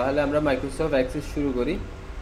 তাহলে আমরা Microsoft access শুরু করি।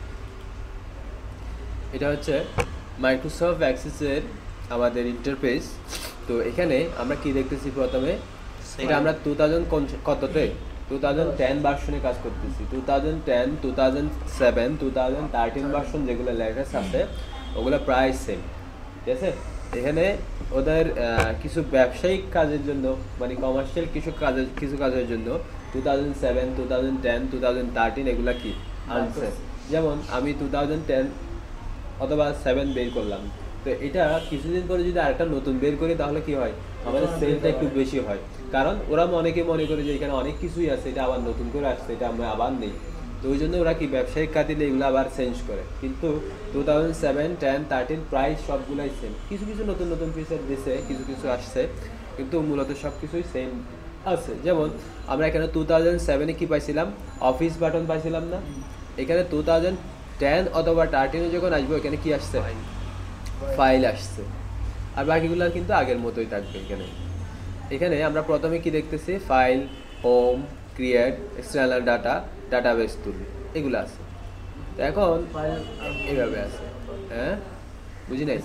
এটা হচ্ছে মাইক্রোসফট অ্যাক্সেসের আমাদের ইন্টারফেস। তো এখানে আমরা কি দেখতেছি প্রথমে, এটা আমরা 2000 কততে 2010 ভার্সনে কাজ করতেছি। 2010, 2007, 2013 ভার্সন যেগুলো লেটেস্ট আছে ওগুলো প্রায় সেম, ঠিক আছে। এখানে ওদের কিছু ব্যবসায়িক কাজের জন্য, মানে কমার্শিয়াল কিছু কাজের জন্য 2007, 2010, 2013 এগুলা কি আনছে। যেমন আমি 2010 অথবা 7 বের করলাম, তো এটা কিছুদিন পরে যদি আরেকটা নতুন বের করি তাহলে কি হয়, আমাদের সেলটা একটু বেশি হয়। কারণ ওরা অনেকে মনে করে যে এখানে অনেক কিছুই আছে, এটা আবার নতুন করে আসছে, এটা আমরা আবার নেই। তো ওই জন্য ওরা কি ব্যবসায়িক কাজে এগুলো আবার চেঞ্জ করে। কিন্তু 2007, 10, 13 প্রায় সবগুলাই সেম, কিছু কিছু নতুন নতুন ফিচার দিয়েছে, কিছু কিছু আসছে, কিন্তু মূলত সব কিছুই সেম আছে। যেমন আমরা এখানে 2007-এ কি পাইছিলাম, অফিস বাটন পাইছিলাম না। এখানে 2010 অথবা 13-এ যখন আসবো এখানে কি আসছে, ফাইল আসছে। আর বাকিগুলো কিন্তু আগের মতোই থাকবে। এখানে আমরা প্রথমে কি দেখতেছি, file, home, create, external data, database tool, এগুলো আছে। তো এখন এইভাবে আছে, হ্যাঁ বুঝি নাই,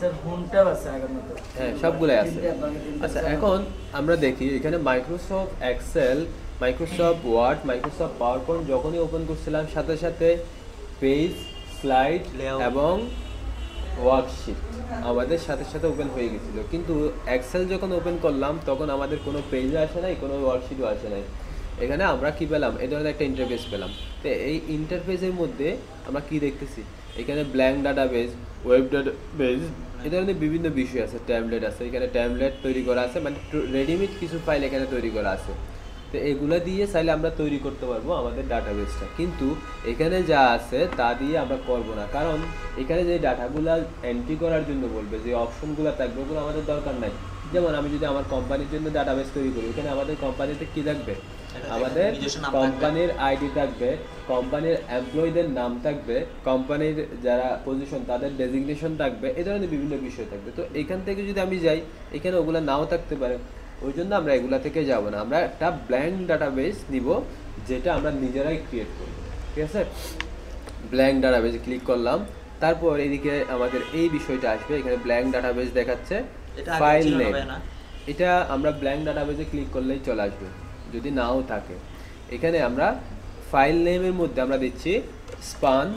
হ্যাঁ সবগুলাই আছে। আচ্ছা, এখন আমরা দেখি এখানে Microsoft Excel, Microsoft Word, Microsoft PowerPoint যখনই ওপেন করছিলাম সাথে সাথে পেজ, স্লাইড এবং ওয়ার্কশিট আমাদের সাথে সাথে ওপেন হয়ে গেছিলো। কিন্তু এক্সেল যখন ওপেন করলাম তখন আমাদের কোনো পেজও আসে নাই, কোনো ওয়ার্কশিটও আসে নাই। এখানে আমরা কি পেলাম, এই ধরনের একটা ইন্টারফেস পেলাম। তো এই ইন্টারফেসের মধ্যে আমরা কি দেখতেছি, এখানে ব্ল্যাঙ্ক ডাটাবেস, ওয়েব ডাটাবেস, এই ধরনের বিভিন্ন বিষয় আছে, ট্যাবলেট আছে, এখানে ট্যাবলেট তৈরি করা আছে, মানে রেডিমেড কিছু ফাইল এখানে তৈরি করা আছে। তো এগুলো দিয়ে চাইলে আমরা তৈরি করতে পারবো আমাদের ডাটাবেসটা, কিন্তু এখানে যা আছে তা দিয়ে আমরা করব না। কারণ এখানে যে ডাটাগুলো এন্ট্রি করার জন্য বলবে, যে অপশনগুলো থাকবে, ওগুলো আমাদের দরকার নাই। যেমন আমি যদি আমার কোম্পানির জন্য ডাটাবেস তৈরি করি, এখানে আমাদের কোম্পানিতে কি থাকবে, আমাদের কোম্পানির আইডি থাকবে, কোম্পানির এমপ্লয়ীদের নাম থাকবে, কোম্পানির যারা পজিশন তাদের ডেজিগনেশন থাকবে, এই ধরনের বিভিন্ন বিষয় থাকবে। তো এখান থেকে যদি আমি যাই, এখানে ওগুলো নাও থাকতে পারে। ওই জন্য আমরা এগুলা থেকে যাব না, আমরা একটা ব্ল্যাঙ্ক ডাটাবেস নিব যেটা আমরা নিজেরাই ক্রিয়েট করব, ঠিক আছে। ব্ল্যাঙ্ক ডাটাবেসে ক্লিক করলাম, তারপর এদিকে আমাদের এই বিষয়টা আসবে, এখানে ব্ল্যাঙ্ক ডাটাবেস দেখাচ্ছে, ফাইল নেম। এটা আমরা ব্ল্যাঙ্ক ডাটাবেসে ক্লিক করলেই চলে আসবে, যদি নাও থাকে। এখানে আমরা ফাইল নেমের মধ্যে আমরা দিচ্ছি span,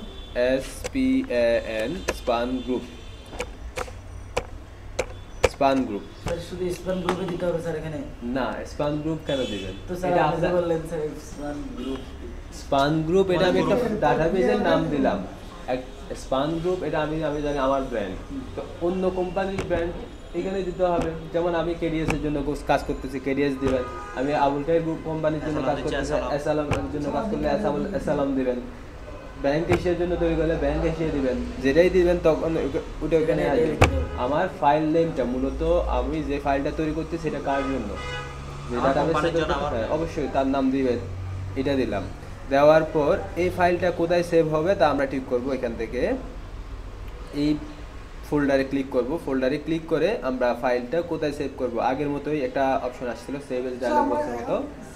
SPAN, span group, span group. শুধু স্পান গ্রুপে দিতে হবে স্যার এখানে? না, স্পান গ্রুপ কেন দিবেন? তো স্যার আপনি বললেন sir span group. Span group এটা আমি একটা ডাটাবেসের নাম দিলাম। স্পান গ্রুপ এটা আমি জানি আমার ব্র্যান্ড, তো অন্য কোম্পানির ব্র্যান্ড এখানে দিতে হবে। যেমন আমি কেডিএস এর জন্য কাজ করতেছি, কেডিএস দিবেন। আমি আবুল টাইর গ্রুপ কোম্পানির জন্য কাজ করতেছি, এসালামের জন্য কাজ করলে এসালাম দিবেন। ব্যাংক এশিয়ার জন্য তৈরি করলে ব্যাংক এশিয়া দিবেন, যেটাই দিবেন তখন ওটা ওখানে আসবে। আমার ফাইল নেমটা মূলত আমি যে ফাইলটা তৈরি করছি সেটা কার জন্য, অবশ্যই তার নাম দিবেন, এটা দিলাম। দেওয়ার পর এই ফাইলটা কোথায় সেভ হবে তা আমরা ঠিক করব। এখান থেকে এই ফোল্ডারে ক্লিক করব, ফোল্ডারে ক্লিক করে আমরা ফাইলটা কোথায় সেভ করব। আগের মতোই একটা অপশন আসছিল, সেভ এজ ডায়লগ বক্সের মতো।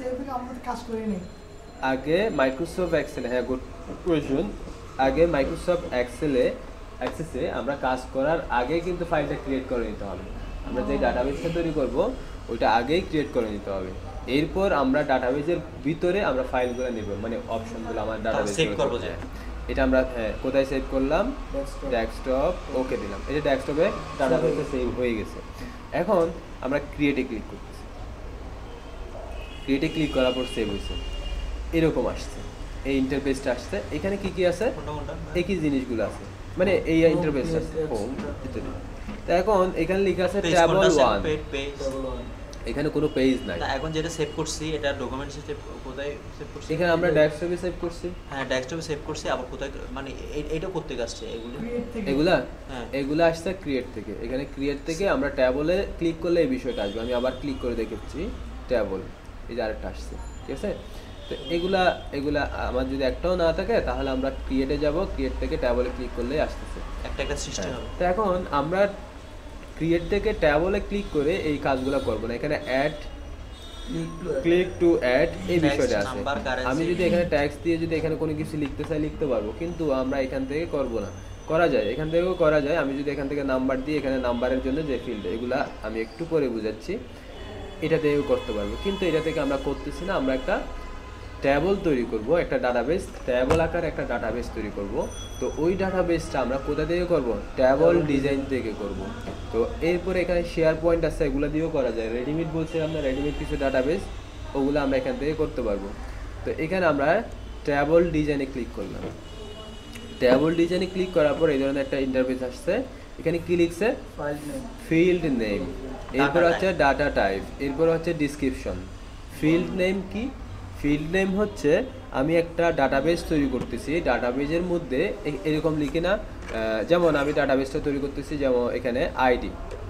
আগে মাইক্রোসফট এক্সেল, হ্যাঁ গুড কোয়েশ্চন, আগে মাইক্রোসফট অ্যাক্সেসে আমরা কাজ করার আগে কিন্তু ফাইলটা ক্রিয়েট করে নিতে হবে। আমরা যে ডাটাবেসটা তৈরি করব ওইটা আগেই ক্রিয়েট করে নিতে হবে। এরপর আমরা ডাটাবেসের ভিতরে আমরা ফাইলগুলো নেব, মানে অপশনগুলো আমার ডাটাবেসে সেভ করব। যে এটা আমরা কোথায় সেভ করলাম, ডেস্কটপ, ওকে দিলাম। এটা ডেস্কটপে ডাটাবেসে সেভ হয়ে গেছে। এখন আমরা ক্রিয়েটে ক্লিক করতেছি, ক্রিয়েটে ক্লিক করার পর সেভ হয়েছে, এরকম আসছে, এই ইন্টারফেসটা আসছে। এখানে কি কি আছে, একই জিনিসগুলো আছে, মানে এই ইন্টারফেসটা আছে, হোম ইত্যাদি। তো এখন এখানে লেখা আছে টেবল 1, এখানে কোনো পেজ নাই। এখন যেটা সেভ করছি এটা ডকুমেন্টসে কোথায় সেভ করছি, এখানে আমরা ডেস্কটপে সেভ করছি। হ্যাঁ ডেস্কটপে সেভ করছি, আবার কোথায় মানে এইটা করতে আসছে এগুলা আসছে ক্রিয়েট থেকে। এখানে ক্রিয়েট থেকে আমরা ট্যাবলে ক্লিক করলে এই বিষয়টা আসবে। আমি আবার ক্লিক করে দেখেছি, ট্যাবল, এই যে আরেকটা আসছে, ঠিক আছে। তো এগুলা আমার যদি একটাও না থাকে তাহলে আমরা ক্রিয়েটে যাব, ক্রিয়েট থেকে ট্যাবলে ক্লিক করলেই আসতেছে, একটা সিস্টেম হবে। তো এখন আমরা ক্রিয়েট থেকে ট্যাবলে ক্লিক করে এই কাজগুলো করব না। এখানে অ্যাড ক্লিক টু অ্যাড এই Text, বিষয়টা আছে। number, currency। আমি যদি এখানে ট্যাক্স দিয়ে যদি এখানে কোনো কিছু লিখতে চাই লিখতে পারবো, কিন্তু আমরা এখান থেকে করব না। করা যায়, এখান থেকেও করা যায়। আমি যদি এখান থেকে নাম্বার দিই, এখানে নাম্বারের জন্য যে ফিল্ড এগুলা আমি একটু পরে বুঝাচ্ছি, এটা থেকেও করতে পারবো, কিন্তু এটা থেকে আমরা করতেছি না। আমরা একটা ট্যাবল তৈরি করব, একটা ডাটাবেস, ট্যাবল আকার একটা ডাটাবেস তৈরি করব। তো ওই ডাটাবেসটা আমরা কোথা থেকে করব? ট্যাবল ডিজাইন থেকে করব। তো এরপরে এখানে শেয়ার পয়েন্ট আছে, এগুলো দিয়েও করা যায়। রেডিমেড বলছে আমরা, রেডিমেড কিছু ডাটাবেস, ওগুলো আমরা এখান থেকে করতে পারবো। তো এখানে আমরা ট্যাবল ডিজাইনে ক্লিক করলাম। ট্যাবল ডিজাইনে ক্লিক করার পর এই ধরনের একটা ইন্টারফেস আসছে। এখানে কি লিখছে? ফিল্ড নেম, এরপর হচ্ছে ডাটা টাইপ, এরপর হচ্ছে ডিসক্রিপশন। ফিল্ড নেম কি? ফিল্ড নেম হচ্ছে আমি একটা ডাটাবেস তৈরি করতেছি, ডাটাবেসের মধ্যে এরকম লিখি না, যেমন আমি ডাটাবেসটা তৈরি করতেছি, যেমন এখানে ID,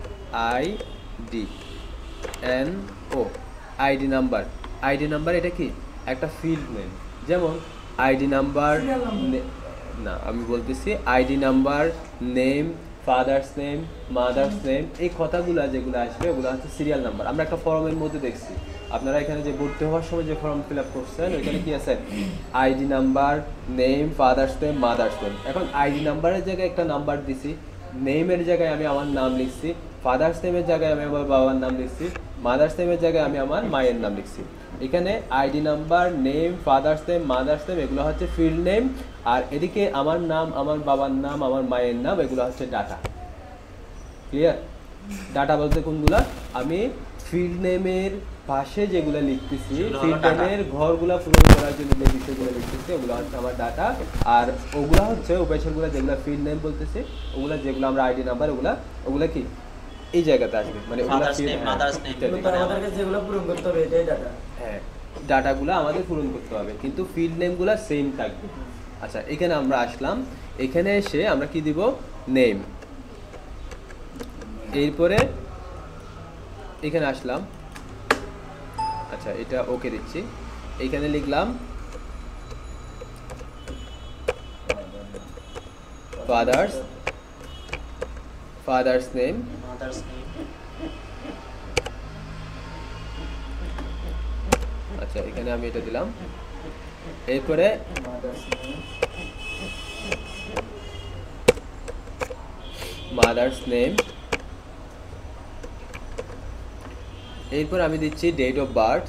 N O, ID number. ID number এটা কি? একটা ফিল্ড নেম। যেমন আইডি নাম্বার, না আমি বলতেছি ID number, name, father's name, mother's name, এই কথাগুলো যেগুলো আসবে ওগুলো হচ্ছে সিরিয়াল নাম্বার। আমরা একটা ফর্মের মধ্যে দেখছি, আপনারা এখানে যে ভর্তি হওয়ার সময় যে ফর্ম ফিল আপ করছেন ওইখানে কি আছে? ID number, name, father's name, mother's name. এখন আইডি নাম্বারের জায়গায় একটা নাম্বার দিছি, নেমের জায়গায় আমি আমার নাম লিখছি, ফাদার্স নেমের জায়গায় আমি আমার বাবার নাম লিখছি, মাদার্স নেমের জায়গায় আমি আমার মায়ের নাম লিখছি। এখানে ID number, name, father's name, mother's name এগুলো হচ্ছে ফিল্ড নেম, আর এদিকে আমার নাম, আমার বাবার নাম, আমার মায়ের নাম, এগুলো হচ্ছে ডাটা। ক্লিয়ার? ডাটা বলতে কোনগুলা? আমি ফিল্ড নেমের পাশে যেগুলো লিখতেছি, ফিল্ড নেমের ঘরগুলা পূরণ করার জন্য যে বিষয়গুলো লিখতেছি ওগুলো হচ্ছে আমার ডাটা। আর ওগুলা হচ্ছে উপায়গুলো যেগুলো ফিল্ড নেম বলতেছি, ওগুলা যেগুলো আমরা আইডি নাম্বার, ওগুলা কি এই জায়গাতে আসবে, মানে যেগুলো পূরণ করতে হবে এটাই ডাটা। হ্যাঁ, ডাটাগুলো আমাদের পূরণ করতে হবে, কিন্তু ফিল্ড নেমগুলো সেম থাকবে। আচ্ছা, এখানে আমরা আসলাম, এখানে এসে আমরা কি দিব? নেম। এরপরে এখানে আসলাম, আচ্ছা এটা ওকে দিচ্ছি। এখানে লিখলাম ফাদার্স নেম, আচ্ছা এখানে আমি এটা দিলাম। এরপরে মাদার্স নেম, এরপর আমি দিচ্ছি date of birth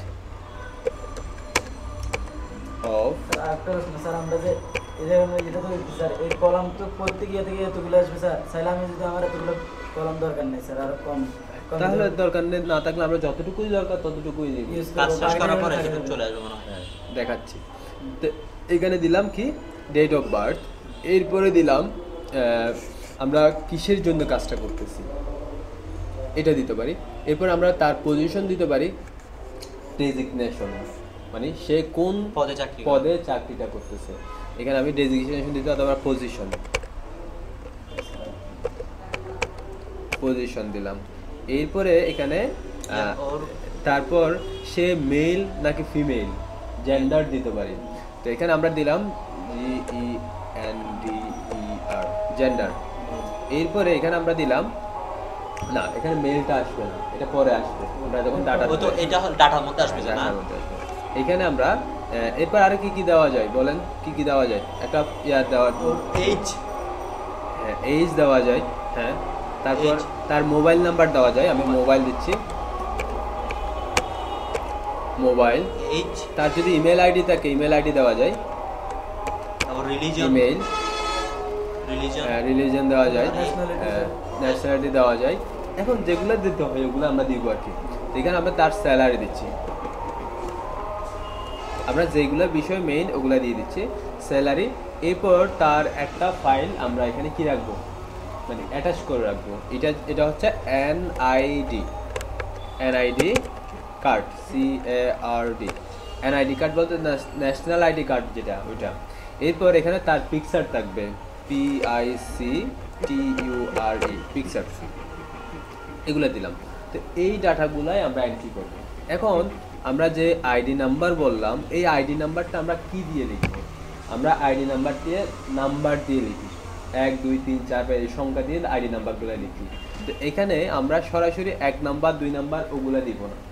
of. Sir আমরা যে এই জায়গায় যেটা তো স্যার এই কলাম তো প্রত্যেক ইয়ে থেকে এতগুলো আসবে স্যার, চাইলে আমি যদি আমার এতগুলো কলাম দরকার নেই স্যার, আরো কম তাহলে দরকার নেই, না থাকলে আমরা যতটুকুই দরকার ততটুকুই নিব। কাজ শেষ করার পরে চলে আসবে মনে হয়। দেখাচ্ছি। তো এখানে দিলাম কি? Date of birth. এরপরে দিলাম আমরা কিসের জন্য কাজটা করতেছি এটা দিতে পারি। এরপর আমরা তার পজিশন দিতে পারি, ডেজিগনেশন, মানে সে কোন পদে চাকরিটা করতেছে। এখানে আমি ডেজিগনেশন দিতে অথবা পজিশন দিলাম। এরপরে এখানে তারপর সে মেল নাকি ফিমেল, জেন্ডার দিতে পারি। তো এখানে আমরা দিলাম GENDER, জেন্ডার। এরপরে এখানে আমরা দিলাম, না এখানে মেলটা আসবে না, এটা পরে আসবে, আমরা যখন ডাটা, তো এটা হল ডাটার মধ্যে আসবে না। এখানে আমরা এরপর আরো কি কি দেওয়া যায় বলেন? কি কি দেওয়া যায়? একটা দেওয়া, এইজ, হ্যাঁ এইজ দেওয়া যায়, হ্যাঁ। তারপর তার মোবাইল নাম্বার দেওয়া যায়, আমি মোবাইল দিচ্ছি, মোবাইল। এইজ, তার যদি ইমেল আইডি থাকে ইমেল আইডি দেওয়া যায়, ইমেল, রিলিজন দেওয়া যায়, ন্যাশনালিটি দেওয়া যায়। এখন যেগুলো দিতে হয় ওগুলো আমরা দিব আর কি। এখানে আমরা তার স্যালারি দিচ্ছি, আমরা যেগুলো বিষয় মেইন ওগুলা দিয়ে দিচ্ছি, স্যালারি। এরপর তার একটা ফাইল আমরা এখানে কি রাখবো, মানে অ্যাটাচ করে রাখবো। এটা হচ্ছে NID card, CARD, NID card বলতে ন্যাশনাল আইডি কার্ড যেটা, ওইটা। এরপর এখানে তার পিকচার থাকবে, PICTURE, পিকচার, এগুলো দিলাম। তো এই ডাটাগুলাই আমরা এন্ট্রি করব। এখন আমরা যে আইডি নাম্বার বললাম, এই আইডি নাম্বারটা আমরা কি দিয়ে লিখব? আমরা আইডি নাম্বার দিয়ে লিখি, 1 2 3 4 5 এই সংখ্যা দিয়ে আইডি নাম্বারগুলো লিখি। তো এখানে আমরা সরাসরি 1 নাম্বার 2 নাম্বার ওগুলো দিব না,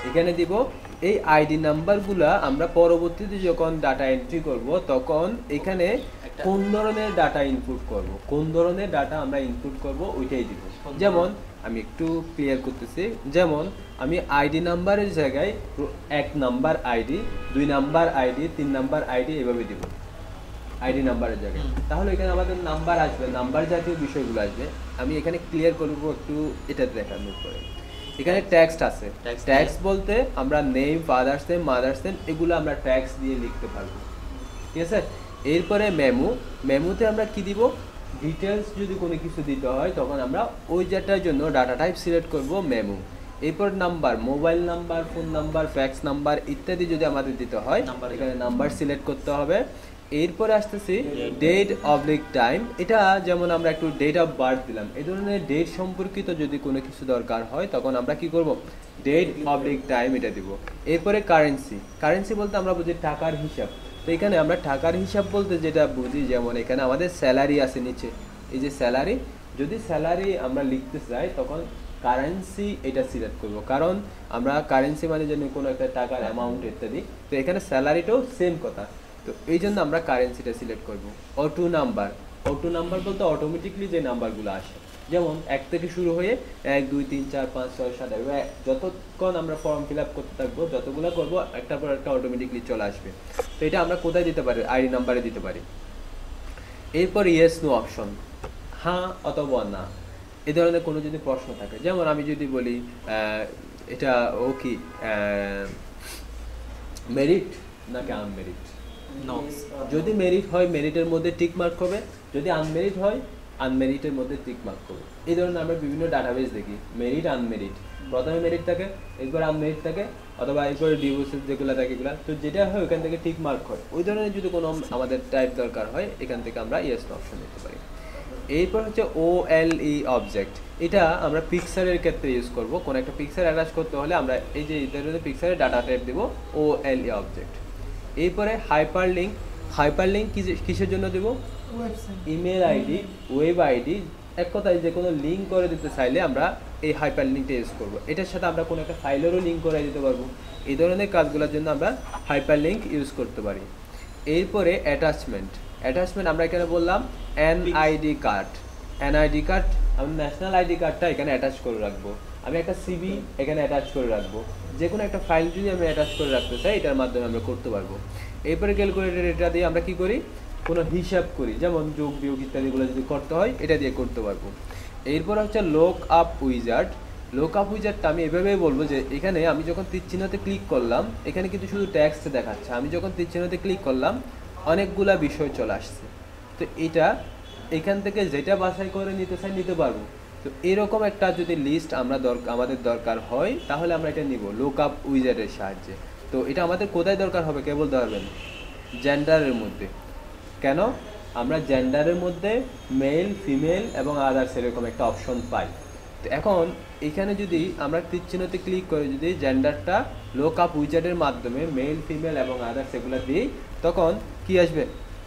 এখানে দিব এই আইডি নাম্বারগুলা আমরা পরবর্তীতে যখন ডাটা এন্ট্রি করব তখন এখানে কোন ধরনের ডাটা ইনপুট করব, কোন ধরনের ডাটা আমরা ইনপুট করব ওইটাই দিব। যেমন আমি একটু ক্লিয়ার করতেছি, যেমন আমি আইডি নাম্বারের জায়গায় 1 number ID, 2 number ID, 3 number ID এভাবে দিব আইডি নাম্বারের জায়গায়। তাহলে এখানে আমাদের নাম্বার আসবে, নাম্বার জাতীয় বিষয়গুলো আসবে। আমি এখানে ক্লিয়ার করব একটু এটা দেখানোর পরে। এখানে টেক্সট আছে, টেক্সট বলতে আমরা name, father's name, mother's name এগুলো আমরা টেক্সট দিয়ে লিখতে পারবো, ঠিক আছে। এরপরে মেমো, মেমোতে আমরা কি দিব, ডিটেলস যদি কোনো কিছু দিতে হয় তখন আমরা ওই যেটার জন্য ডাটা টাইপ সিলেক্ট করব মেমো। এরপর number, mobile number, phone number, fax number ইত্যাদি যদি আমাদের দিতে হয় এখানে নাম্বার সিলেক্ট করতে হবে। এরপরে আসতেছি ডেট অবলিক টাইম, এটা যেমন আমরা একটু ডেট অফ বার্থ দিলাম, এই ধরনের ডেট সম্পর্কিত যদি কোনো কিছু দরকার হয় তখন আমরা কি করব, ডেট অবলিক টাইম এটা দিব। এরপরে কারেন্সি, কারেন্সি বলতে আমরা বুঝি টাকার হিসাব। তো এখানে আমরা টাকার হিসাব বলতে যেটা বুঝি, যেমন এখানে আমাদের স্যালারি আছে নিচে, এই যে স্যালারি, যদি স্যালারি আমরা লিখতে চাই তখন কারেন্সি এটা সিলেক্ট করব, কারণ আমরা কারেন্সি মানে যেন কোনো একটা টাকার অ্যামাউন্ট ইত্যাদি। তো এখানে স্যালারিটাও সেম কথা, তো এই জন্য আমরা কারেন্সিটা সিলেক্ট করব। অটো নাম্বার, অটো নাম্বার বলতে অটোমেটিকলি যে নাম্বারগুলো আসে, যেমন 1 থেকে শুরু হয়ে 1 2 3 4 5 6 7 8 যতক্ষণ আমরা ফর্ম ফিল আপ করতে থাকবো, যতগুলো করবো একটার পর একটা অটোমেটিকলি চলে আসবে। তো এটা আমরা কোথায় দিতে পারি, আইডি নাম্বারে দিতে পারি। এরপর ইয়েস নো অপশন, হ্যাঁ অথবা না, এই ধরনের কোনো যদি প্রশ্ন থাকে, যেমন আমি যদি বলি এটা ও কি মেরিট নাকি আনমেরিট, যদি মেরিট হয় মেরিটের মধ্যে টিক মার্ক হবে, যদি আনমেরিট হয় আনমেরিটের মধ্যে টিক মার্ক করবে। এই ধরনের আমরা বিভিন্ন ডাটাবেস দেখি, মেরিট আনমেরিট, প্রথমে মেরিট থাকে, এরপর আনমেরিট থাকে, অথবা এরপরে ডিভোর্সেস যেগুলো থাকে এগুলো, তো যেটা হয় ওখান থেকে টিক মার্ক হয়। ওই ধরনের যদি কোনো আমাদের টাইপ দরকার হয় এখান থেকে আমরা ইয়েস অপশন দিতে পারি। এরপর হচ্ছে OLE অবজেক্ট, এটা আমরা পিকচারের ক্ষেত্রে ইউজ করব। কোনো একটা পিকচার অ্যাটাচ করতে হলে আমরা এই যে ধরনের পিকচারের ডাটা টাইপ দেব OLE অবজেক্ট। এরপরে হাইপার লিঙ্ক, হাইপার লিঙ্ক কিসের জন্য দেব, ইমেল আইডি, ওয়েব আইডি, এক কথায় যে কোনো লিঙ্ক করে দিতে চাইলে আমরা এই হাইপার লিঙ্কটা ইউজ করবো। এটার সাথে আমরা কোনো একটা ফাইলেরও লিঙ্ক করে দিতে পারবো। এই ধরনের কাজগুলোর জন্য আমরা হাইপার লিঙ্ক ইউজ করতে পারি। এরপরে অ্যাটাচমেন্ট, অ্যাটাচমেন্ট আমরা এখানে বললাম এনআইডি কার্ড, এনআইডি কার্ড আমি ন্যাশনাল আইডি কার্ডটা এখানে অ্যাটাচ করে রাখবো, আমি একটা সিভি এখানে অ্যাটাচ করে রাখবো, যে কোনো একটা ফাইল যদি আমি অ্যাটাচ করে রাখতে চাই এটার মাধ্যমে আমরা করতে পারবো। এরপরে ক্যালকুলেটর, এটা দিয়ে আমরা কি করি, কোনো হিসাব করি, যেমন যোগ বিয়োগ ইত্যাদিগুলো যদি করতে হয় এটা দিয়ে করতে পারবো। এরপর হচ্ছে look up wizard, look up উইজার্ডটা আমি এভাবেই বলবো যে এখানে আমি যখন তীর চিহ্নতে ক্লিক করলাম এখানে কিন্তু শুধু টেক্সট দেখাচ্ছে, আমি যখন তীর চিহ্নতে ক্লিক করলাম অনেকগুলা বিষয় চলে আসছে, তো এটা এখান থেকে যেটা বাছাই করে নিতে চাই নিতে পারবো। তো এরকম একটা যদি লিস্ট আমরা আমাদের দরকার হয় তাহলে আমরা এটা নিব লোক আপ উইজার্ডের সাহায্যে। তো এটা আমাদের কোথায় দরকার হবে কে বলতে পারবেন, জেন্ডারের মধ্যে। কেন, আমরা জেন্ডারের মধ্যে মেল, ফিমেল এবং আদার্স এরকম একটা অপশন পাই। তো এখন এখানে যদি আমরা তীর চিহ্নতে ক্লিক করে যদি জেন্ডারটা লোক আপ উইজার্ডের মাধ্যমে মেল, ফিমেল এবং আদার্স এগুলো দিই তখন কি আসবে,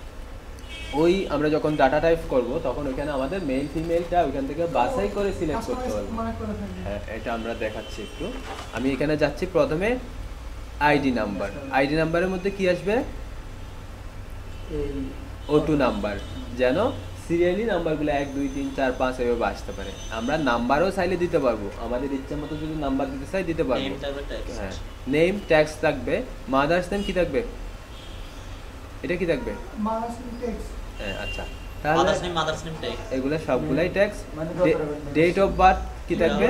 ওই আমরা যখন ডাটা টাইপ করব তখন ওইখানে আমাদের মেল ফিমেলটা ওইখান থেকে বাছাই করে সিলেক্ট করতে পারবো। হ্যাঁ, এটা আমরা দেখাচ্ছি একটু। আমি এখানে যাচ্ছি প্রথমে আইডি নাম্বার, আইডি নাম্বারের মধ্যে কি আসবে, O2 নাম্বার, যেন সিরিয়ালি নাম্বারগুলো 1 2 3 4 5 এভাবে আসতে পারে। আমরা নাম্বারও চাইলে দিতে পারবো, আমাদের ইচ্ছা মতো যদি নাম্বার দিতে চাই দিতে পারবো। হ্যাঁ, নেম ট্যাক্স থাকবে, মাদার্স নেম কি থাকবে, এটা কি থাকবে, হ্যাঁ আচ্ছা, তাহলে এগুলো সবগুলাই ট্যাক্স। ডেট অফ বার্থ কি থাকবে,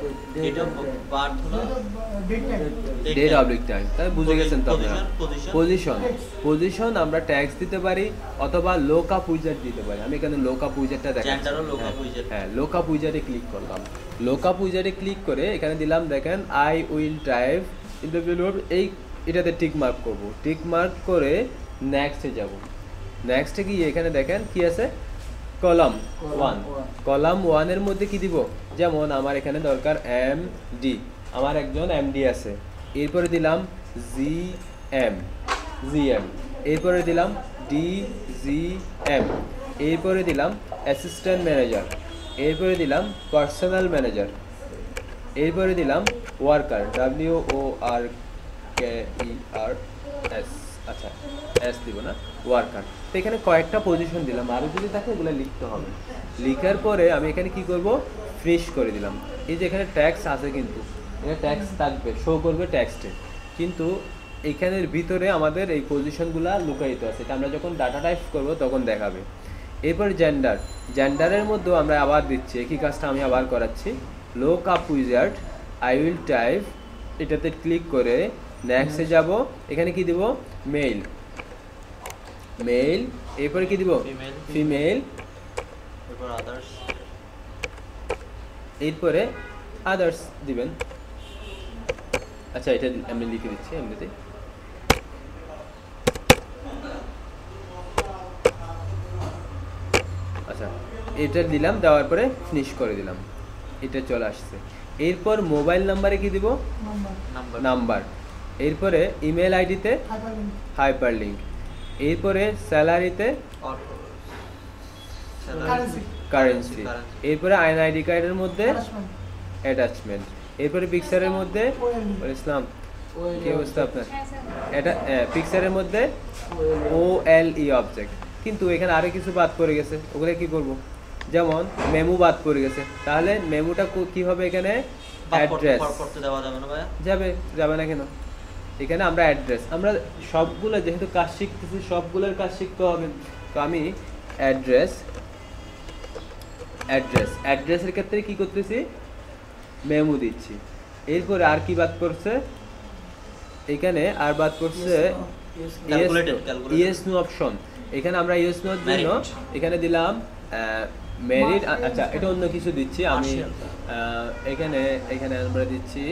ডেট অবলিক টাইম, তাই বুঝে গেছেন তো আপনারা। পজিশন, পজিশন আমরা ট্যাক্স দিতে পারি অথবা লোক আপ উইজার্ড দিতে পারি। আমি এখানে লোক আপ উইজার্ডটা দেখাচ্ছি। হ্যাঁ, লোক আপ উইজার্ডে ক্লিক করলাম, লোক আপ উইজার্ডে ক্লিক করে এখানে দিলাম দেখেন আই উইল টাইপ ইন্টারভিউ, এই এটাতে টিক মার্ক করব, টিক মার্ক করে নেক্সটে যাব। নেক্সটে গিয়ে এখানে দেখেন কি আছে, কলাম 1, কলাম 1 এর মধ্যে কি দিব, যেমন আমার এখানে দরকার এমডি, আমার একজন এমডি আছে, এরপরে দিলাম জিএম, এরপরে দিলাম ডিজিএম, এরপরে দিলাম অ্যাসিস্ট্যান্ট ম্যানেজার, এরপরে দিলাম পার্সোনাল ম্যানেজার, এরপরে দিলাম ওয়ার্কার, WORKER, আচ্ছা এস দিব না, ওয়ার্কার। তো এখানে কয়েকটা পজিশন দিলাম, আরও যদি থাকে এগুলো লিখতে হবে। লিখার পরে আমি এখানে কি করব, ফিনিশ করে দিলাম। এই যে এখানে ট্যাক্স আছে, কিন্তু এটা ট্যাক্স থাকবে, শো করবে ট্যাক্সটে, কিন্তু এখানের ভিতরে আমাদের এই পজিশনগুলো লুকায়িত আছে, এটা আমরা যখন ডাটা টাইপ করব তখন দেখাবে। এরপর জেন্ডার, জেন্ডারের মধ্যেও আমরা আবার দিচ্ছি, একই কাজটা আমি আবার করাচ্ছি। Look up wizard, I will type, এটাতে ক্লিক করে নেক্সটে যাব। এখানে কি দিব, মেল, মেল। এরপরে কি দিব, ফিমেল। এরপর আদার্স, এরপরে আদার্স দিবেন। আচ্ছা এটা আমি লিখে দিচ্ছি এমনিতে। আচ্ছা এটা দিলাম, দেওয়ার পরে ফিনিশ করে দিলাম, এটা চলে আসছে। এরপর মোবাইল নাম্বারে কি দিব, নাম্বার। এরপরে ইমেল আইডিতে হাইপারলিংক। এরপরে স্যালারিতে কারেন্সি। এরপরে আইডি কার্ডের মধ্যে অ্যাটাচমেন্ট। এরপরে পিকচারের মধ্যে ইসলাম, কি অবস্থা আপনার, এটা পিকচারের মধ্যে OLE অবজেক্ট। কিন্তু এখানে আরো কিছু বাদ পড়ে গেছে, ওগুলো কি করব, যেমন মেমু বাদ পড়ে গেছে, তাহলে মেমুটা কি হবে, এখানে অ্যাড্রেস যাবে, যাবে না কেন, এখানে আমরা অ্যাড্রেস, আমরা সবগুলো যেহেতু কাজ শিখতেছি সবগুলোর কাজ শিখতে হবে। তো আমি অ্যাড্রেস, অ্যাড্রেসের ক্ষেত্রে কি করতেছি, মেমু দিচ্ছি। এরপরে আর কি বাদ পড়ছে, এখানে আর বাদ পড়ছে ইয়েস নো অপশন। এখানে আমরা ইয়েস নোর জন্য এখানে দিলাম মেরিট। আচ্ছা এটা অন্য কিছু দিচ্ছি আমি, এখানে এখানে আমরা দিচ্ছি,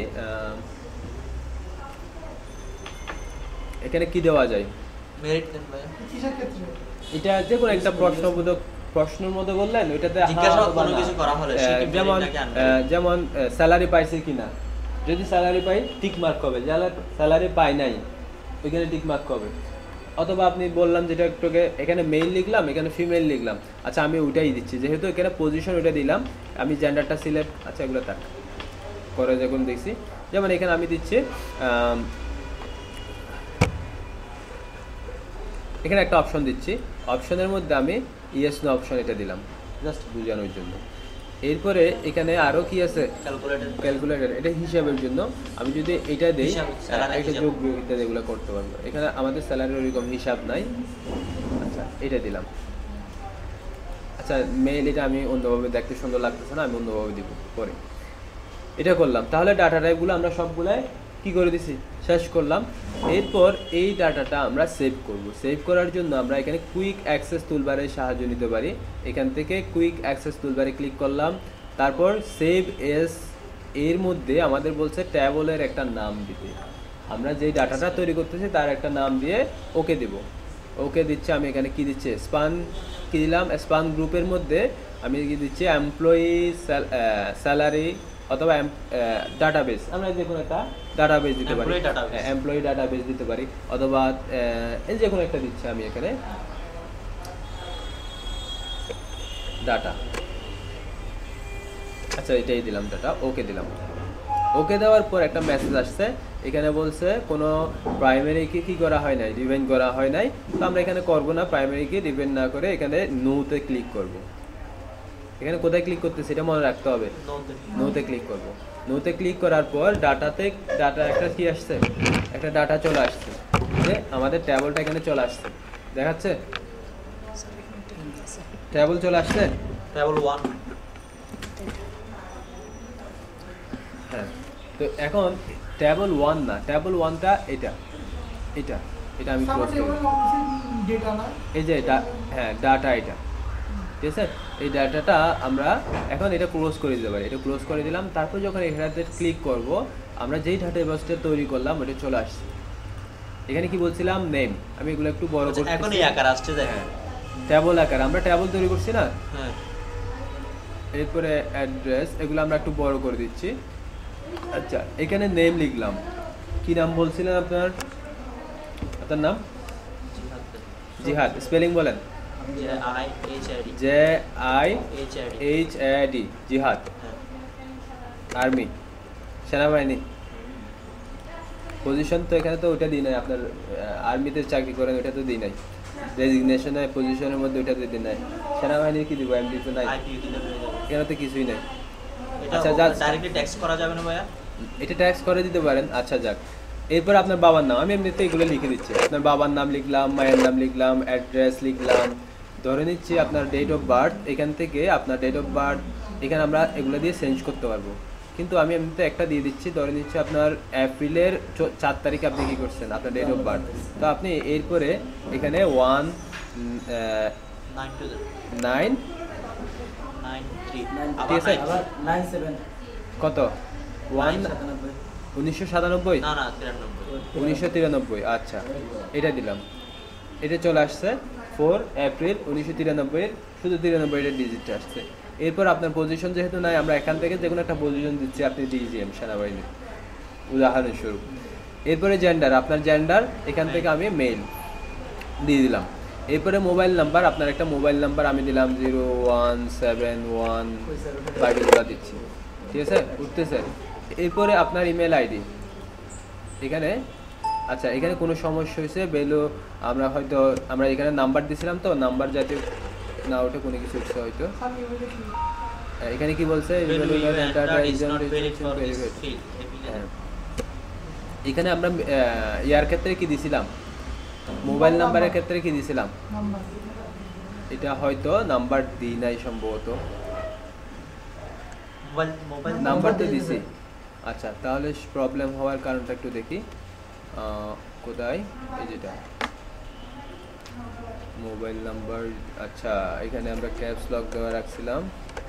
এখানে কি দেওয়া যায়, মেরিট, এটা যে কোনো একটা প্রশ্নবোধক, প্রশ্নের মধ্যে বললেন ওইটাতে যেমন যেমন স্যালারি পাইছে কিনা, যদি স্যালারি পাই টিক মার্ক হবে, স্যালারি পাই নাই ওইখানে টিক মার্ক হবে। অথবা আপনি বললাম যেটা একটুকে, এখানে মেল লিখলাম, এখানে ফিমেল লিখলাম, আচ্ছা আমি ওইটাই দিচ্ছি, যেহেতু এখানে পজিশন ওইটা দিলাম, আমি জেন্ডারটা সিলেক্ট, আচ্ছা এগুলো থাক করে যখন দেখছি, যেমন এখানে আমি দিচ্ছি, এখানে একটা অপশন দিচ্ছি, অপশনের মধ্যে আমি ইয়েস নো অপশন এটা দিলাম জাস্ট বোঝানোর জন্য। এরপরে এখানে আরো কি আছে, ক্যালকুলেটর, এটা হিসাবের জন্য। আমি যদি এটা দেই, একটা যোগ বিয়োগ ইত্যাদি এগুলো করতে পারবো। এখানে আমাদের স্যালারির ওইরকম হিসাব নাই, আচ্ছা এটা দিলাম। আচ্ছা মেল, এটা আমি অন্যভাবে দেখতে সুন্দর লাগতেছে না, আমি অন্যভাবে দিব পরে। এটা করলাম, তাহলে ডাটা টাইপগুলো আমরা সবগুলাই কি করে দিছি, শেষ করলাম। এরপর এই ডাটাটা আমরা সেভ করব। সেভ করার জন্য আমরা এখানে কুইক অ্যাক্সেস টুলবারের সাহায্য নিতে পারি। এখান থেকে কুইক অ্যাক্সেস টুলবারে ক্লিক করলাম, তারপর সেভ এস, এর মধ্যে আমাদের বলছে ট্যাবলের একটা নাম দিতে। আমরা যেই ডাটাটা তৈরি করতেছি তার একটা নাম দিয়ে ওকে দেব। ওকে দিচ্ছে, আমি এখানে কি দিচ্ছি, স্পান কি দিলাম, স্পান গ্রুপের মধ্যে আমি কি দিচ্ছি, এমপ্লয়ি স্যালারি অথবা ডাটাবেস, আমরা যে কোনো একটা ডাটাবেস দিতে পারি, এমপ্লয়ি ডাটাবেস দিতে পারি, অথবা এই যে কোনো একটা দিচ্ছি আমি এখানে ডাটা। আচ্ছা এটাই দিলাম ডাটা, ওকে দিলাম। ওকে দেওয়ার পর একটা মেসেজ আসছে, এখানে বলছে কোনো প্রাইমারিকে কি করা হয় নাই, ডিফাইন করা হয় নাই। তো আমরা এখানে করবো না, প্রাইমারিকে ডিফাইন না করে এখানে নোতে ক্লিক করব। এখানে কোথায় ক্লিক করতেছি এটা মনে রাখতে হবে, নোতে ক্লিক করব। নোতে ক্লিক করার পর ডাটাতে, ডাটা একটা কি আসছে, একটা ডাটা চলে আসছে, যে আমাদের ট্যাবলটা এখানে চলে আসছে, দেখাচ্ছে ট্যাবল চলে আসছে, ট্যাবল 1। হ্যাঁ, তো এখন ট্যাবল 1 না, ট্যাবল 1টা এটা, এটা এটা আমি ক্লোজ করি, এই যে এটা, হ্যাঁ ডাটা এটা, ঠিক আছে। এই ডাটাটা আমরা এখন এটা ক্লোজ করে দিতে পারি, এটা ক্লোজ করে দিলাম। তারপর যখন এখানে ক্লিক করব, আমরা যেই ডাটাবেসটা তৈরি করলাম ওটা চলে আসছে। এখানে কি বলছিলাম, নেম, আমি এগুলো একটু বড় করতে, এখন এই আকার আসছে, দেখেন ট্যাবল আকার, আমরা ট্যাবল তৈরি করছি না। হ্যাঁ, এরপরে অ্যাড্রেস, এগুলো আমরা একটু বড় করে দিচ্ছি। আচ্ছা এখানে নেম লিখলাম, কি নাম বলছিলেন আপনার, আপনার নাম জিহাদ, স্পেলিং বলেন, JIHAD, জিহাদ, আর্মি, সেনাবাহিনী পজিশন তো এখানে তো ওটা দিই নাই, আপনার আর্মিতে চাকরি করেন ওটা তো দিই নাই, রেজিগনেশনের পজিশনের মধ্যে ওটা তো দিই নাই। সেনাবাহিনীর কি দিব, এমডি তো নাই, আইপিও দিলে হয়ে যাবে। এখানে তো কিছুই নাই। এটা আচ্ছা, যা ডাইরেক্টলি ট্যাক্স করা যাবে না ভাইয়া? এটা ট্যাক্স করে দিতে পারেন। আচ্ছা যাক, এরপর আপনার বাবার নাম, আমি এমনিতে এগুলো লিখে দিচ্ছি। আপনার বাবার নাম লিখলাম, মায়ের নাম লিখলাম, অ্যাড্রেস লিখলাম, ধরে নিচ্ছি আপনার ডেট অফ বার্থ। এখান থেকে আপনার ডেট অফ বার্থ এখানে আমরা এগুলো দিয়ে চেঞ্জ করতে পারবো, কিন্তু আমি এমনিতে একটা দিয়ে দিচ্ছি। ধরে নিচ্ছি আপনার এপ্রিলের 4 তারিখে আপনি কী করছেন, আপনার ডেট অফ বার্থ। তো আপনি এরপরে এখানে 1993 ঠিক আছে, আবার 97 কত 1997 না না 93 1993, আচ্ছা এটা দিলাম, এটা চলে আসছে 4 এপ্রিল 1993 এর শুধু 93 এর ডিজিটটা আসছে। এরপর আপনার পজিশন যেহেতু নাই, আমরা এখান থেকে যে কোনো একটা পজিশন দিচ্ছি, আপনি ডিজিএম সেনাবাহিনী উদাহরণস্বরূপ। এরপরে জেন্ডার, আপনার জেন্ডার এখান থেকে আমি মেল দিয়ে দিলাম। এরপরে মোবাইল নাম্বার, আপনার একটা মোবাইল নাম্বার আমি দিলাম 0171 বাকিগুলো দিচ্ছি, ঠিক আছে উঠতেছে। এরপরে আপনার ইমেল আইডি এখানে, আচ্ছা এখানে কোনো সমস্যা হয়েছে বেলো, আমরা এখানে নাম্বার দিছিলাম তো, নাম্বার যাতে না ওঠে কোনো কিছু উঠছে হয়তো। এখানে কি বলছে, হ্যাঁ এখানে আমরা ইয়ার ক্ষেত্রে কি দিছিলাম, মোবাইল নাম্বারের ক্ষেত্রে কি দিছিলাম, এটা হয়তো নাম্বার দিই নাই সম্ভবত, মোবাইল নাম্বার তো দিছি। আচ্ছা তাহলে প্রবলেম হওয়ার কারণটা একটু দেখি, কোথায়, এই যেটা মোবাইল নাম্বার। আচ্ছা এখানে আমরা ক্যাপস লক দেওয়া রাখছিলাম,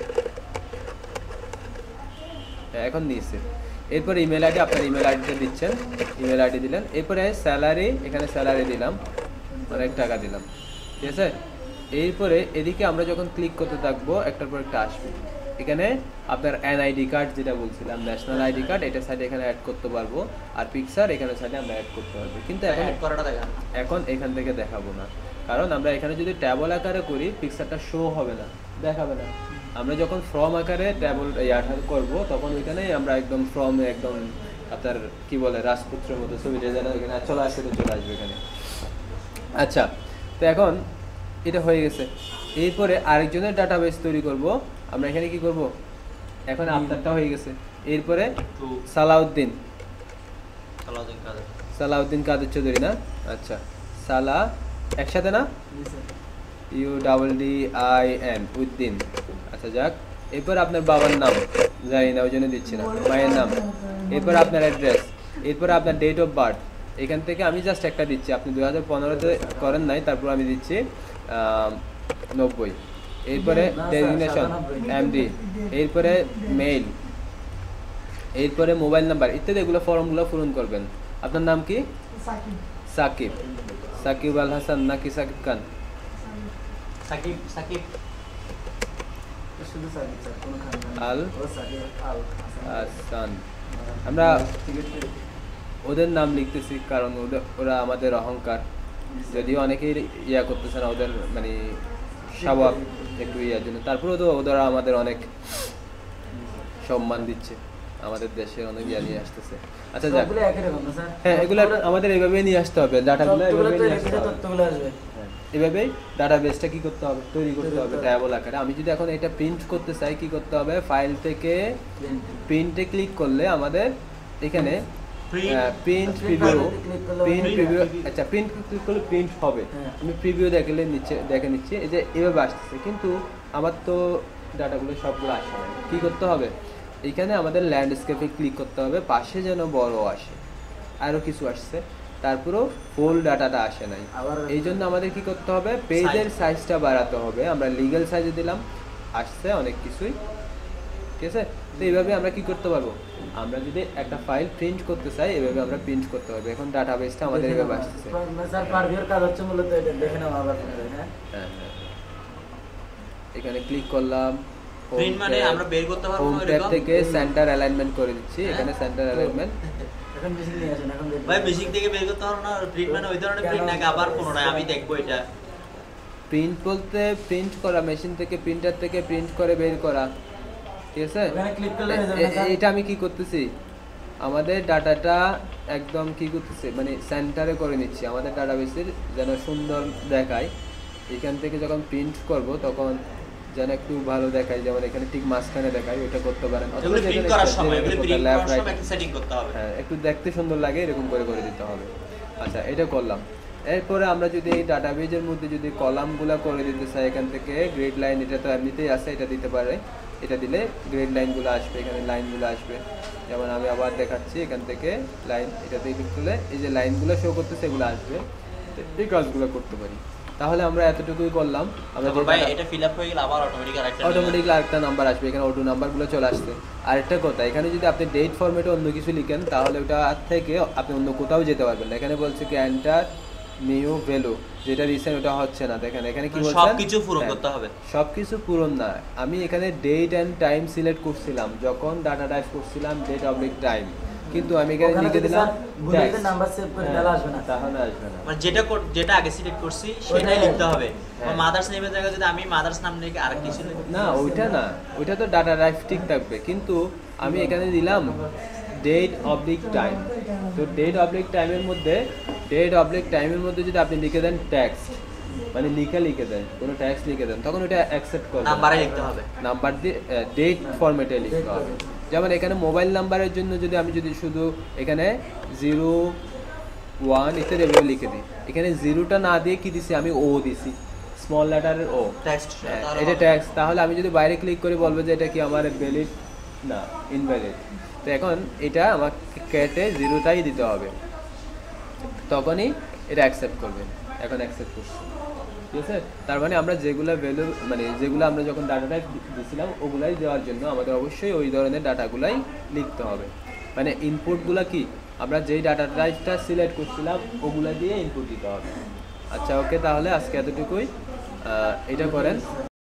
এখন নিয়েছে। এরপর ইমেল আইডি, আপনার ইমেল আইডিটা দিচ্ছেন, ইমেল আইডি দিলেন। এরপরে স্যালারি, এখানে স্যালারি দিলাম, অনেক টাকা দিলাম, ঠিক আছে। এরপরে এদিকে আমরা যখন ক্লিক করতে থাকবো একটার পর একটা আসবে। এখানে আপনার এনআইডি কার্ড যেটা বলছিলাম, ন্যাশনাল আইডি কার্ড, এটা সাইডে এখানে অ্যাড করতে পারবো, আর পিকচার এখানে সাইডে আমরা অ্যাড করতে পারবো, কিন্তু এখন অ্যাড করাটা দেখান। এখন এখান থেকে দেখাবো না, কারণ আমরা এখানে যদি ট্যাবল আকারে করি পিকচারটা শো হবে না, দেখাবে না। আমরা যখন ফর্ম আকারে ট্যাবল করবো তখন ওইখানে আমরা একদম ফর্ম একদম আপনার কি বলে রাজপুত্রের মতো ছবিটা যেন এখানে চলে আসবে এখানে। আচ্ছা তো এখন এটা হয়ে গেছে। এরপরে আরেকজনের ডাটাবেস তৈরি করব। আমরা এখানে কি করব, এখন আপনারটা হয়ে গেছে। এরপরে সালাউদ্দিন কাদের চৌধুরী না, আচ্ছা সালা একসাথে না, UDDIN উদ্দিন, আচ্ছা যাক। এরপর আপনার বাবার নাম জানি না ওই জন্য দিচ্ছি না, মায়ের নাম। এরপর আপনার অ্যাড্রেস, এরপর আপনার ডেট অফ বার্থ। এখান থেকে আমি জাস্ট একটা দিচ্ছি, আপনি 2015-তে করেন নাই, তারপর আমি দিচ্ছি 90। এরপরে ডেজিগনেশন এমডি, এরপরে মেইল, এরপরে মোবাইল নাম্বার ইত্যাদি, এগুলো ফর্মগুলো পূরণ করবেন। আপনার নাম কি, সাকিব, সাকিব আল হাসান নাকি সাকিব খান, সাকিব শুধু সাকিব স্যার, কোনো খান না। আল ও সাকিব আল হাসান। আমরা ওদের নাম লিখতেছি কারণ ওরা আমাদের অহংকার, যদিও অনেকেই ইয়া করতেছে না, ওদের মানে স্বভাব একটু ইয়ার জন্য, তারপরেও তো ওরা আমাদের অনেক সম্মান দিচ্ছে, আমাদের দেশের অনেক ইয়া নিয়ে আসতেছে। আচ্ছা যাক, সবগুলো একই রকম না স্যার? হ্যাঁ এগুলো আমাদের এইভাবে নিয়ে আসতে হবে, ডাটাগুলো তথ্যগুলো এইভাবে তো নিয়ে আসতে লিখিত হবে। তথ্যগুলো আসবে। হ্যাঁ, এভাবেই ডাটাবেসটা কি করতে হবে, তৈরি করতে হবে ট্যাবল আকারে। আমি যদি এখন এটা প্রিন্ট করতে চাই কি করতে হবে, ফাইল থেকে প্রিন্টে ক্লিক করলে আমাদের এখানে প্রিন্ট প্রিভিউ, আচ্ছা প্রিন্ট ক্লিক করলে প্রিন্ট হবে। আমি প্রিভিউ দেখে নিচ্ছি, এই যে এভাবে আসতেছে, কিন্তু আমার তো ডাটাগুলো সবগুলো আসে না। কী করতে হবে, এখানে আমাদের ল্যান্ডস্কেপে ক্লিক করতে হবে, পাশে যেন বড় আসে, আরও কিছু আসছে, তারপরেও ফুল ডাটাটা আসে নাই। এই জন্য আমাদের কি করতে হবে, পেজের সাইজটা বাড়াতে হবে। আমরা লিগ্যাল সাইজে দিলাম, আসছে অনেক কিছুই, ঠিক আছে। তো এইভাবে আমরা কি করতে পারবো, আমরা যদি একটা ফাইল প্রিন্ট করতে চাই এভাবে আমরা প্রিন্ট করতে পারবো। এখন ডাটাবেসটা আমাদের এভাবে আসছে। স্যার পারভিউর কাজ হচ্ছে মূলত এটা, দেখে নাও আবার। হ্যাঁ হ্যাঁ, এখানে ক্লিক করলাম, প্রিন্ট মানে আমরা বের করতে পারবো হোম না ট্যাব এরকম। থেকে সেন্টার অ্যালাইনমেন্ট করে দিচ্ছি, এখানে সেন্টার অ্যালাইনমেন্ট। এখন বেশি নিয়ে আসেন, এখন ভাই বেসিক থেকে বের করতে পারবো না, প্রিন্ট মানে ওই ধরনের প্রিন্ট নাকি আবার পুনরায় আমি দেখবো এটা? প্রিন্ট বলতে প্রিন্ট করা, মেশিন থেকে প্রিন্টার থেকে প্রিন্ট করে বের করা, ঠিক আছে। এখানে ক্লিক করলে হয়ে যাবে না স্যার? এটা আমি কি করতেছি, আমাদের ডাটাটা একদম কি করতেছে মানে সেন্টারে করে নিচ্ছি, আমাদের ডাটাবেসের যেন সুন্দর দেখায়। এখান থেকে যখন প্রিন্ট করব তখন যেন একটু ভালো দেখায়, যেমন এখানে ঠিক মাঝখানে দেখায়, ওইটা করতে পারেন। এগুলো প্রিন্ট করার সময় একটু সেটিং করতে হবে। হ্যাঁ, একটু দেখতে সুন্দর লাগে এরকম করে করে দিতে হবে। আচ্ছা, এটা করলাম। এরপরে আমরা যদি এই ডাটাবেজের মধ্যে যদি কলামগুলো করে দিতে চাই, এখান থেকে গ্রেড লাইন, এটা তো এমনিতেই আছে, এটা দিতে পারে। এটা দিলে গ্রেড লাইনগুলো আসবে, এখানে লাইনগুলো আসবে। যেমন আমি আবার দেখাচ্ছি, এখান থেকে লাইন, এটাতে ক্লিক করলে এই যে লাইনগুলো শো করতেছে এগুলো আসবে। তো এই কাজগুলো করতে পারি। তাহলে আমরা এতটুকুই করলাম। আমরা ভাই এটা ফিল আপ হয়ে গেলে আবার অটোমেটিক্যালি আরেকটা নাম্বার আসবে, এখানে অটো নাম্বারগুলো চলে আসছে। আরেকটা কথা, এখানে যদি আপনি ডেট ফরম্যাটে অন্য কিছু লিখেন তাহলে ওটা থেকে আপনি অন্য কোথাও যেতে পারবেন না। এখানে বলছে কি এন্টার নিউ ভ্যালু, যেটা রিসেন্ট ওটা হচ্ছে না। দেখেন এখানে কি বলছেন, সবকিছু পূরণ করতে হবে। সবকিছু পূরণ না, আমি এখানে ডেট এন্ড টাইম সিলেক্ট করছিলাম যখন ডাটা টাইপ করছিলাম, ডেট অবলিক টাইম, কিন্তু আমি এখানে লিখে দিলাম নাম্বার সেভ করে তাহলে আসবে না, তাহলে আসবে না। মানে যেটা আগে সিলেক্ট করছি সেটাই লিখতে হবে। মাদার্স নেমের জায়গায় যদি আমি মাদার্স নাম লিখে আর কিছু লিখি না, ওইটা না, ওইটা তো ডাটা টাইপ ঠিক থাকবে, কিন্তু আমি এখানে দিলাম ডেট অবলিক টাইম। তো ডেট অবলিক টাইমের মধ্যে যদি আপনি লিখে দেন টেক্সট, মানে লিখে দেন কোনো টেক্সট লিখে দেন, তখন ওটা অ্যাকসেপ্ট করবে, নাম্বারে লিখতে হবে, নাম্বার দিয়ে ডেট ফরম্যাটে লিখতে হবে। যেমন এখানে মোবাইল নাম্বারের জন্য যদি আমি শুধু এখানে 01 ইত্যাদি এভাবে লিখে দিই, এখানে জিরোটা না দিয়ে কি দিছি আমি ও দিছি, স্মল লেটারের ও, টেক্সট এটা ট্যাক্স। তাহলে আমি যদি বাইরে ক্লিক করে বলবো যে এটা কি আমার ভ্যালিড না, ইনভ্যালিড। তো এখন এটা আমাকে কেটে জিরোটাই দিতে হবে, তখনই এটা অ্যাকসেপ্ট করবে। এখন অ্যাকসেপ্ট করছি, ঠিক আছে। তার মানে আমরা যেগুলো ভ্যালু, মানে যেগুলো আমরা যখন ডাটা টাইপ দিয়েছিলাম ওগুলাই দেওয়ার জন্য আমাদের অবশ্যই ওই ধরনের ডাটাগুলাই লিখতে হবে। মানে ইনপুটগুলো কি, আমরা যেই ডাটা টাইপটা সিলেক্ট করছিলাম ওগুলা দিয়ে ইনপুট দিতে হবে। আচ্ছা, ওকে, তাহলে আজকে এতটুকুই। এটা করেন।